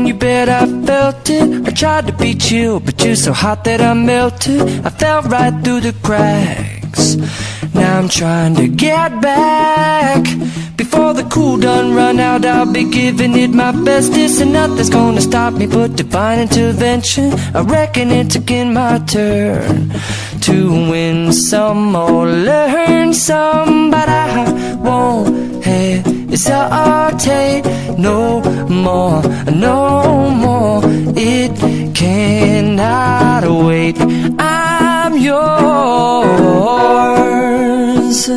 you bet I felt it. I tried to be chill, but you're so hot that I melted. I fell right through the cracks. Now I'm trying to get back. Before the cool done run out, I'll be giving it my bestest, and nothing's gonna stop me but divine intervention. I reckon it's again my turn to win some or learn some, but I won't hesitate no more, no more. It cannot wait. I'm yours.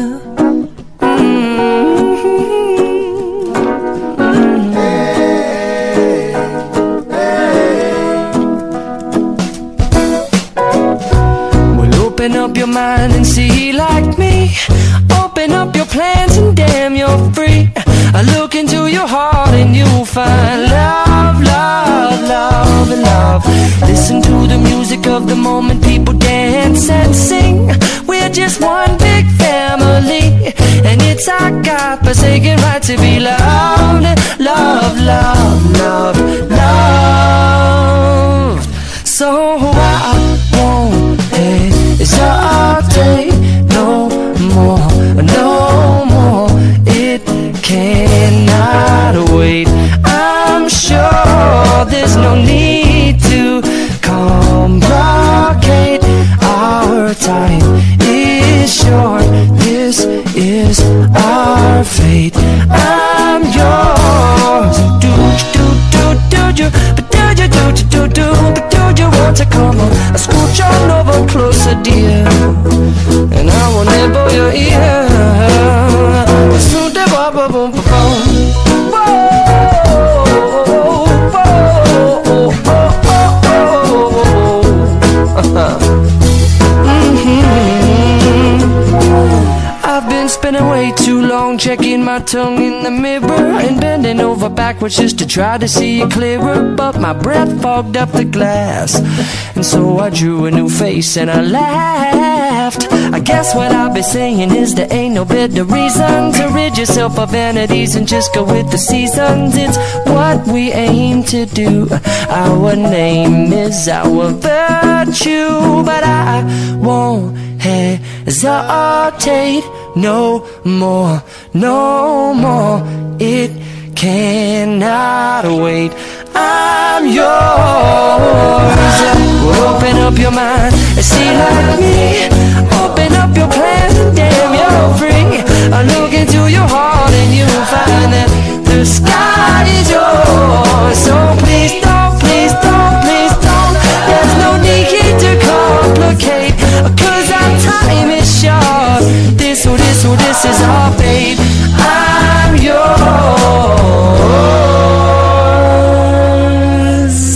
Open up your mind and see like me. Open up your plans and damn, you're free. I look into your heart and you'll find love, love, love, and love. Listen to the music of the moment, people dance and sing. We're just one big family, and it's our God-forsaken right to be loved. Love, love, love, love. So I won't hesitate no more, no more. It cannot wait. I'm sure there's no need to complicate. Our time is short. This is our fate. I'm yours. Do do do do you, but do you do do do, but do you want to come on? I scooch on over closer, dear, and I will nibble your ear. Soon the bubble boom boom. I've been spending way too long checking my tongue in the mirror and bending over backwards just to try to see it clearer, but my breath fogged up the glass, and so I drew a new face and I laughed. I guess what I'll be saying is there ain't no better reason to rid yourself of vanities and just go with the seasons. It's what we aim to do. Our name is our virtue, but I won't hesitate no more, no more. It cannot wait. I'm yours. Open up your mind and see like me. Open up your plans and damn, you're free. I look into your heart and you'll find that the sky is yours. So please don't, please don't, please don't. There's no need to complicate, 'cause our time is short. This is our fate. I'm yours.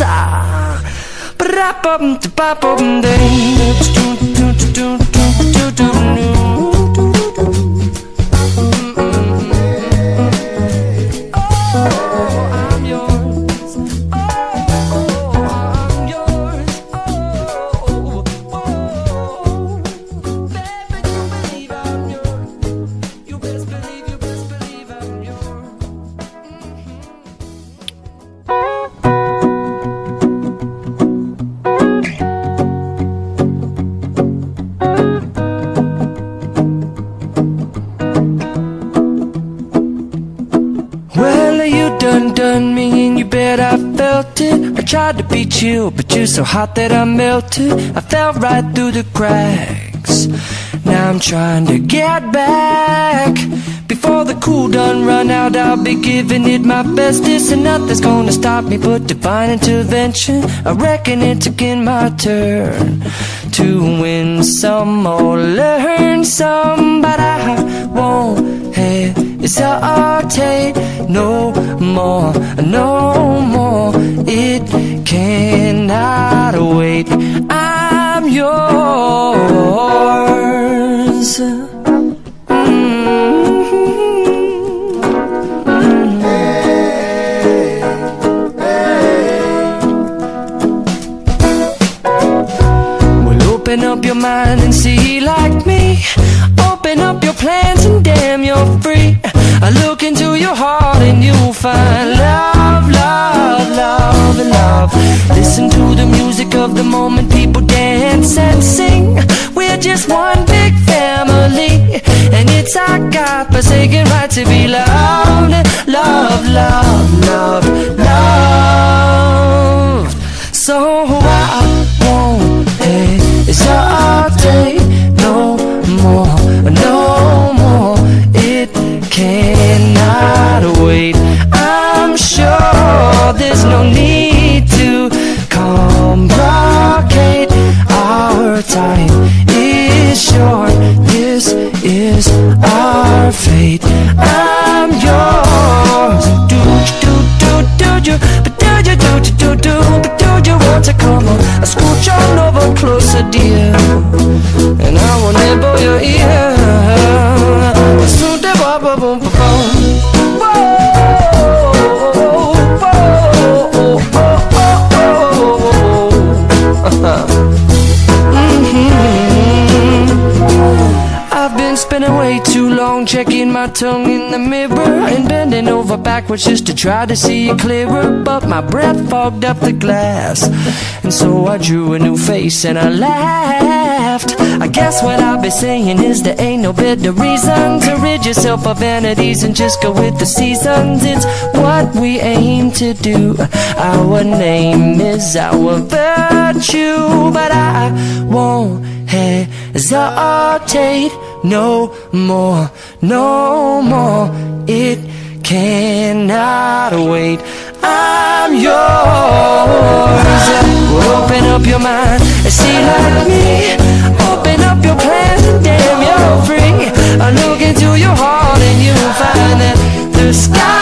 Done me and you bet I felt it. I tried to be chill, but you're so hot that I melted. I fell right through the cracks. Now I'm trying to get back. Before the cool done run out, I'll be giving it my bestest, and nothing's gonna stop me but divine intervention. I reckon it's again my turn to win some or learn some, but I won't hesitate no more, no more. It cannot wait. I'm yours. Well, open up your mind and see like me. Open up your plans and damn, you're free. I look into your heart and you'll find love, love, love, It's our God-forsaken right to be loved, loved, loved, loved, loved. So I won't hesitate no more, no more. It cannot wait. I'm sure there's no need to complicate. Our time is short. This is our fate. I'm yours. Do you? But do you want to come on? I scooch on over closer, dear, and I will nibble your ear. Soon they boom, boom, boom, boom. I've been spending way too long checking my tongue in the mirror and bending over backwards just to try to see it clearer. But my breath fogged up the glass, and so I drew a new face and I laughed. I guess what I'll be saying is there ain't no better reason to rid yourself of vanities and just go with the seasons. It's what we aim to do. Our name is our virtue. But I won't hesitate no more, no more. It cannot wait. I'm yours. Open up your mind and see like me. Open up your plans and damn, you're free. I look into your heart and you'll find that the sky